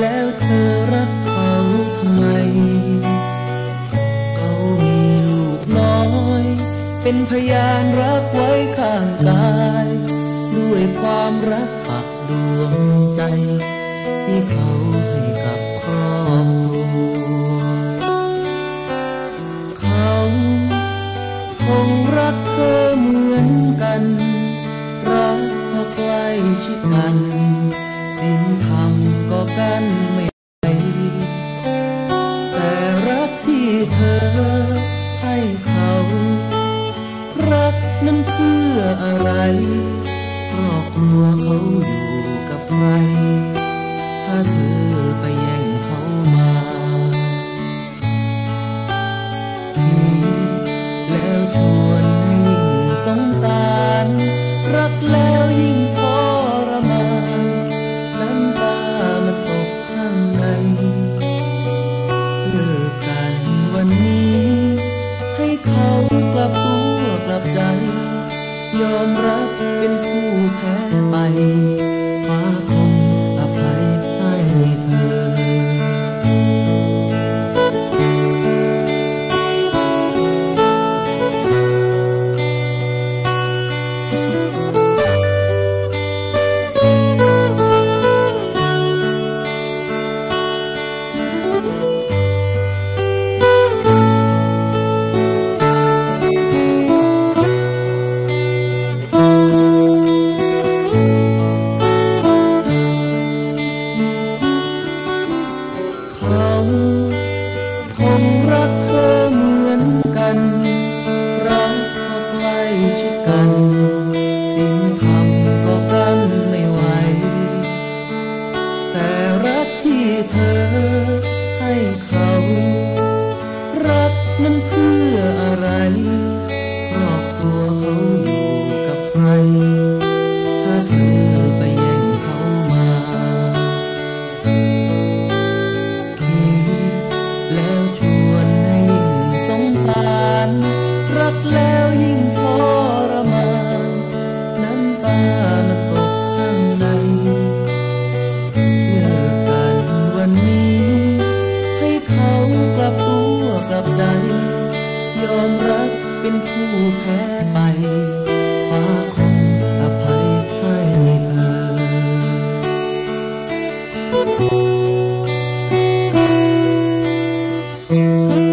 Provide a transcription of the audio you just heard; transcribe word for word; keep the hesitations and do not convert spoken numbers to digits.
แล้วเธอรักเขาทำไมเขามีลูกน้อยเป็นพยานรักไว้ข้างกายด้วยความรักปักดวงใจที่เขาให้กับครอบครัวเขาคงรักเธอเหมือนกันรักเพราะใกล้ชิดกันศีลธรรมก็กันไม่ไหวแต่รักที่เธอให้เขารักนั้นเพื่ออะไรครอบครัวเขาอยู่กับใครถ้าเธอไปแย่งเขามาแล้วชวนให้ยิ่งสงสารรักแล้วยิ่งทรมานน้ำตามันตกข้างในเลิกกันวันนี้ให้เขากลับตัวกลับใจยอมรับเป็นผู้แพ้ไปฟ้าคงอภัยให้เธอคงรักเธอเหมือนกันรักเพราะใกล้ชิดกันศีลธรรมก็กันไม่ไหวแต่รักที่เธอให้เขารักนั้นเพื่ออะไรครอบครัวเขาอยู่กับใครถ้าเธอไปแย่งเขามาแล้วชวนให้ยิ่งสงสารรักแล้วยิ่งทรมานน้ำตามันตกข้างในเลิกกันวันนี้ให้เขากลับตัวกลับใจยอมรับเป็นผู้แพ้ไปฟ้าคงอภัยให้เธอMm-hmm.